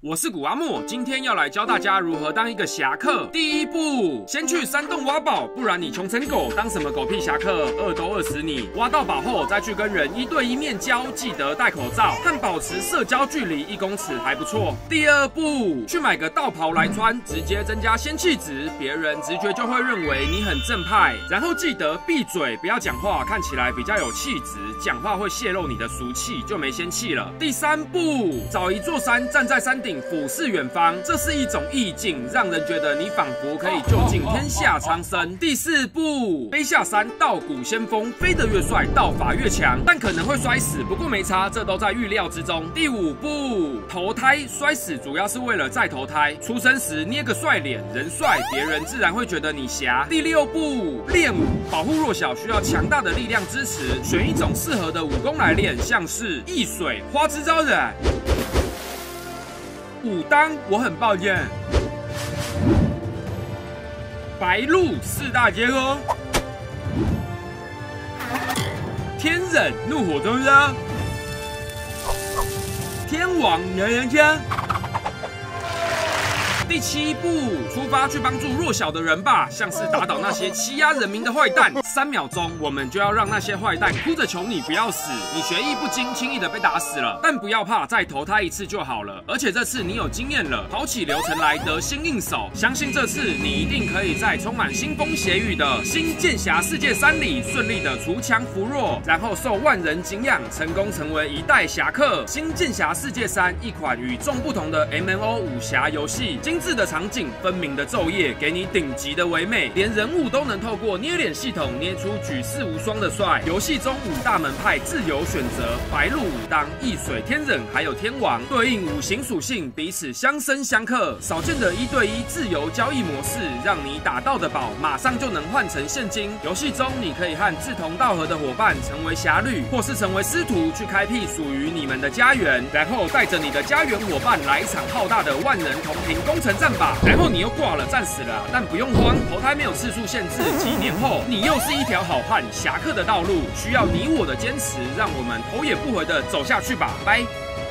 我是古阿莫，今天要来教大家如何当一个侠客。第一步，先去山洞挖宝，不然你穷成狗，当什么狗屁侠客，饿都饿死你。挖到宝后，再去跟人1对1面交，记得戴口罩和保持社交距离1公尺还不错。第二步，去买个道袍来穿，直接增加仙气值，别人直觉就会认为你很正派。然后记得闭嘴，不要讲话，看起来比较有气质，讲话会泄露你的俗气，就没仙气了。第三步，找一座山，站在山顶俯视远方，这是一种意境，让人觉得你仿佛可以就近天下苍生。第四步，飞下山，道骨先锋，飞得越帅，道法越强，但可能会摔死，不过没差，这都在预料之中。第五步，投胎，摔死主要是为了再投胎，出生时捏个帅脸，人帅，别人自然会觉得你侠。第六步，练武，保护弱小需要强大的力量支持，选一种适合的武功来练，像是易水、花枝招展。武当，我很抱歉。白鹿4大皆空。天忍，怒火中烧。天王，人人枪。第7步，出发去帮助弱小的人吧，像是打倒那些欺压人民的坏蛋。3秒钟，我们就要让那些坏蛋哭着求你不要死。你学艺不精，轻易的被打死了，但不要怕，再投胎一次就好了。而且这次你有经验了，跑起流程来得心应手。相信这次你一定可以在充满腥风血雨的新剑侠世界3里顺利的除强扶弱，然后受万人敬仰，成功成为一代侠客。新剑侠世界3，一款与众不同的 MMO 武侠游戏。精致的场景，分明的昼夜，给你顶级的唯美，连人物都能透过捏脸系统捏出举世无双的帅。游戏中5大门派自由选择，白鹿、武当、易水、天忍还有天王，对应5行属性，彼此相生相克。少见的1对1自由交易模式，让你打到的宝马上就能换成现金。游戏中你可以和志同道合的伙伴成为侠侣，或是成为师徒，去开辟属于你们的家园，然后带着你的家园伙伴来一场浩大的万人同屏攻城战吧。然后你又挂了，战死了，但不用慌，投胎没有次数限制，几年后你又是一条好汉。侠客的道路需要你我的坚持，让我们头也不回的走下去吧，拜。